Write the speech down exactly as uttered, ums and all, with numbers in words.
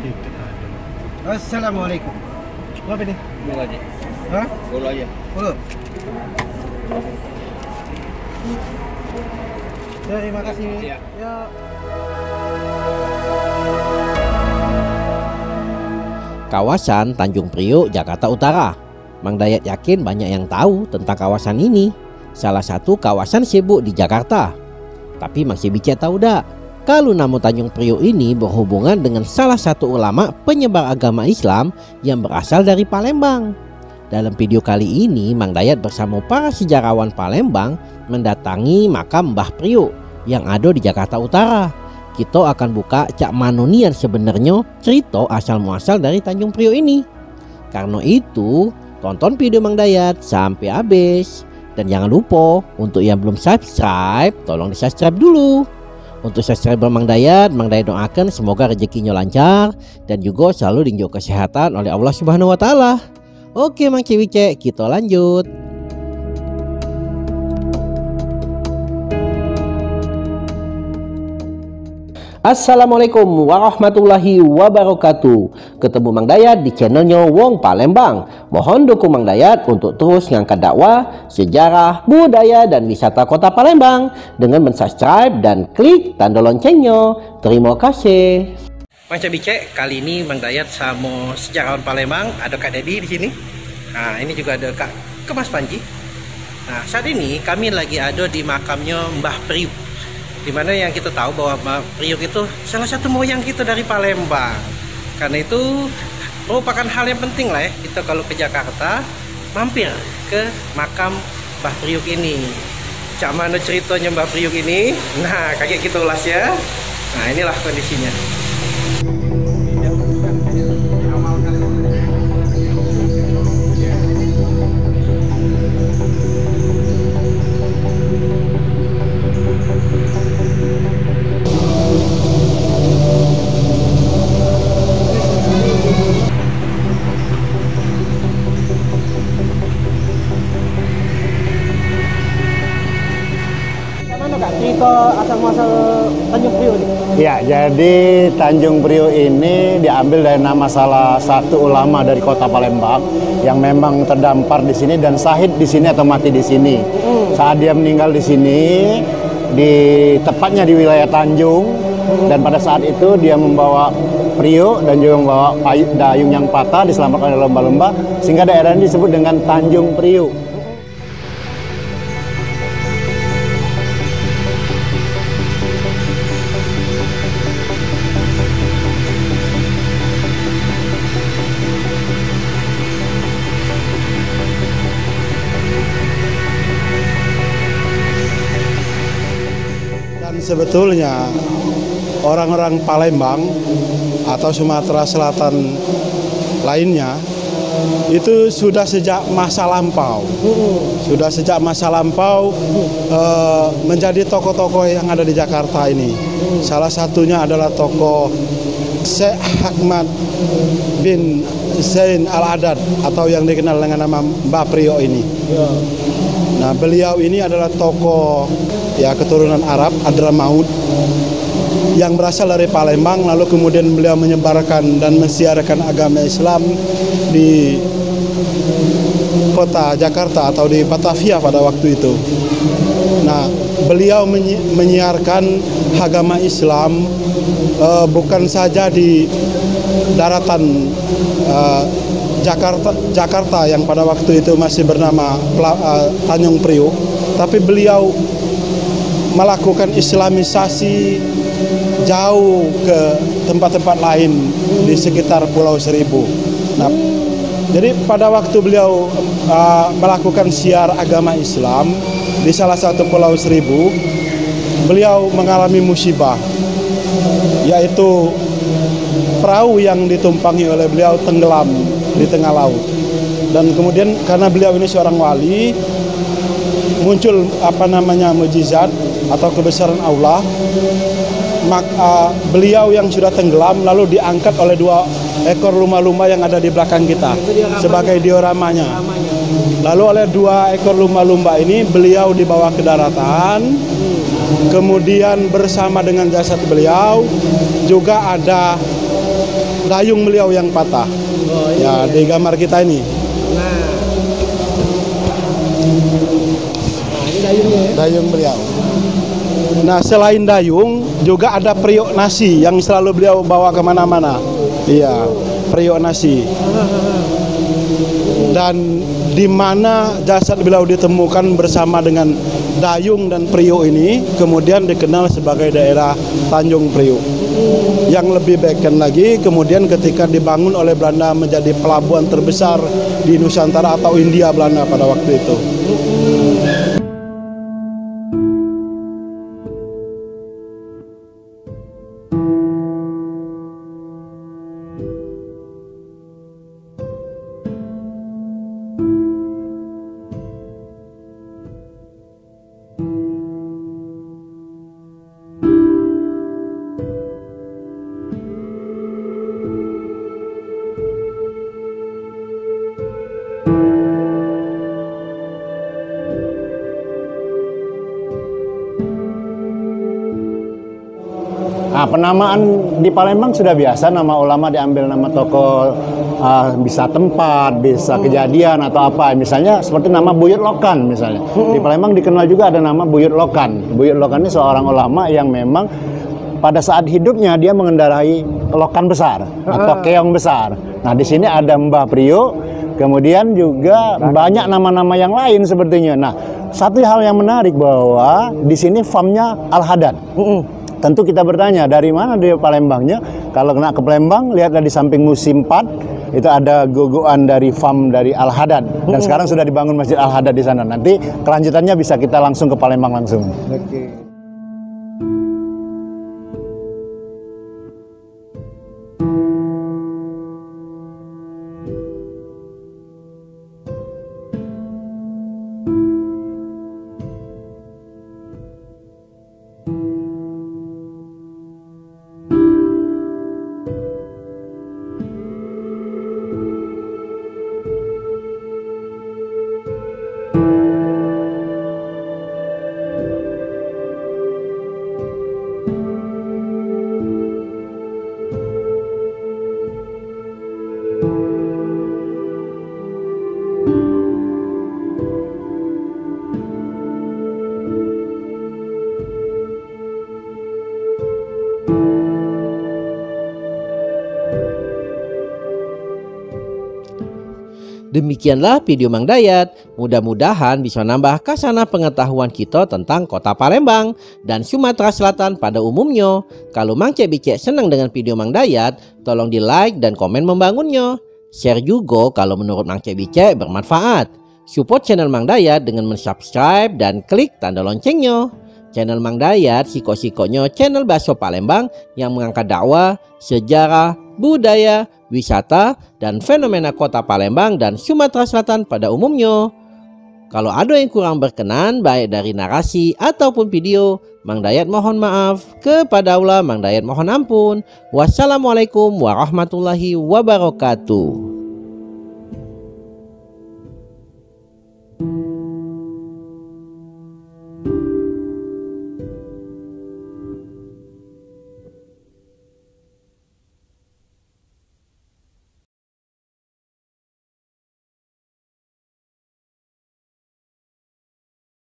Assalamualaikum. Apa ini? Gula aja. Hah? Gula aja. Gula. Ya, terima kasih. Ya. Ya. Kawasan Tanjung Priok, Jakarta Utara. Mang Dayat yakin banyak yang tahu tentang kawasan ini. Salah satu kawasan sibuk di Jakarta. Tapi Mang Cebice tahu dak? Kalau nama Tanjung Priok ini berhubungan dengan salah satu ulama penyebar agama Islam yang berasal dari Palembang. Dalam video kali ini, Mang Dayat bersama para sejarawan Palembang mendatangi makam Mbah Priok yang ada di Jakarta Utara. Kita akan buka cak manonian sebenarnya cerita asal muasal dari Tanjung Priok ini. Karena itu, tonton video Mang Dayat sampai habis. Dan jangan lupa, untuk yang belum subscribe, tolong di subscribe dulu. Untuk subscriber Mang Dayat, Mang Dayat doakan semoga rezekinya lancar dan juga selalu dijaga kesehatan oleh Allah Subhanahu wa taala. Oke Mang Cebice, kita lanjut. Assalamualaikum warahmatullahi wabarakatuh. Ketemu Mang Dayat di channelnya Wong Palembang. Mohon dukung Mang Dayat untuk terus ngangkat dakwah, sejarah, budaya, dan wisata kota Palembang dengan mensubscribe dan klik tanda loncengnya. Terima kasih. Mang Cebice, kali ini Mang Dayat sama sejarawan Palembang, ada Kak Dedi di sini. Nah, ini juga ada Kak Kemas Panji. Nah, saat ini kami lagi ada di makamnya Mbah Priok. Dimana yang kita tahu bahwa Mbah Priok itu salah satu moyang kita dari Palembang. Karena itu merupakan hal yang penting lah ya, kita kalau ke Jakarta mampir ke makam Mbah Priok ini. Cak mana ceritanya Mbah Priok ini? Nah, kakek kita ulas ya. Nah, inilah kondisinya. Cerita asal muasal Tanjung Priok ini? Ya, jadi Tanjung Priok ini diambil dari nama salah satu ulama dari kota Palembang yang memang terdampar di sini dan syahid di sini atau mati di sini. Hmm. Saat dia meninggal di sini, di tepatnya di wilayah Tanjung, hmm. dan pada saat itu dia membawa Priok dan juga membawa dayung yang patah diselamatkan oleh lomba-lomba sehingga daerah ini disebut dengan Tanjung Priok. Sebetulnya orang-orang Palembang atau Sumatera Selatan lainnya itu sudah sejak masa lampau, sudah sejak masa lampau uh, menjadi tokoh-tokoh yang ada di Jakarta ini. Salah satunya adalah tokoh Syekh Ahmad bin Zain Al-Adad atau yang dikenal dengan nama Mbah Priok ini. Nah, beliau ini adalah tokoh ya keturunan Arab, Hadramaut, yang berasal dari Palembang, lalu kemudian beliau menyebarkan dan mensiarkan agama Islam di kota Jakarta atau di Batavia pada waktu itu. Nah, beliau menyi menyiarkan agama Islam uh, bukan saja di daratan uh, Jakarta, Jakarta yang pada waktu itu masih bernama uh, Tanjung Priok, tapi beliau melakukan Islamisasi jauh ke tempat-tempat lain di sekitar Pulau Seribu. Nah, jadi pada waktu beliau uh, melakukan siar agama Islam di salah satu Pulau Seribu, beliau mengalami musibah, yaitu perahu yang ditumpangi oleh beliau tenggelam di tengah laut. Dan kemudian karena beliau ini seorang wali, muncul apa namanya mukjizat atau kebesaran Allah. Maka beliau yang sudah tenggelam lalu diangkat oleh dua ekor lumba-lumba yang ada di belakang kita sebagai dioramanya. Lalu oleh dua ekor lumba-lumba ini beliau dibawa ke daratan. Kemudian bersama dengan jasad beliau juga ada dayung beliau yang patah. Oh, Ya, di gambar kita ini. Nah. Nah, ini dayungnya ya. Dayung beliau. Nah, selain dayung juga ada periuk nasi yang selalu beliau bawa kemana-mana. Iya, periuk nasi. Dan di mana jasad beliau ditemukan bersama dengan dayung dan Priok ini, kemudian dikenal sebagai daerah Tanjung Priok. Yang lebih baikkan lagi, kemudian ketika dibangun oleh Belanda menjadi pelabuhan terbesar di Nusantara atau India Belanda pada waktu itu. Nah, penamaan di Palembang sudah biasa, nama ulama diambil nama tokoh, uh, bisa tempat, bisa kejadian atau apa. Misalnya seperti nama Buyut Lokan misalnya. Di Palembang dikenal juga ada nama Buyut Lokan. Buyut Lokan ini seorang ulama yang memang pada saat hidupnya dia mengendarai lokan besar atau keong besar. Nah, di sini ada Mbah Priok, kemudian juga banyak nama-nama yang lain sepertinya. Nah, satu hal yang menarik bahwa di sini farmnya Al-Haddad. Tentu kita bertanya, dari mana dia Palembangnya? Kalau kena ke Palembang, lihatlah di samping musim empat, itu ada guguan dari farm dari Al-Haddad. Dan sekarang sudah dibangun Masjid Al-Haddad di sana. Nanti kelanjutannya bisa kita langsung ke Palembang langsung. Oke. Demikianlah video Mang Dayat, mudah-mudahan bisa nambah kasana pengetahuan kita tentang kota Palembang dan Sumatera Selatan pada umumnya. Kalau Mang Cek Bicek senang dengan video Mang Dayat, tolong di like dan komen membangunnya. Share juga kalau menurut Mang Cek Bicek bermanfaat. Support channel Mang Dayat dengan mensubscribe dan klik tanda loncengnya. Channel Mang Dayat siko-sikonya channel Bakso Palembang yang mengangkat dakwah, sejarah, budaya, wisata, dan fenomena kota Palembang dan Sumatera Selatan pada umumnya. Kalau ada yang kurang berkenan baik dari narasi ataupun video, Mang Dayat mohon maaf. Kepada Allah Mang Dayat mohon ampun. Wassalamualaikum warahmatullahi wabarakatuh.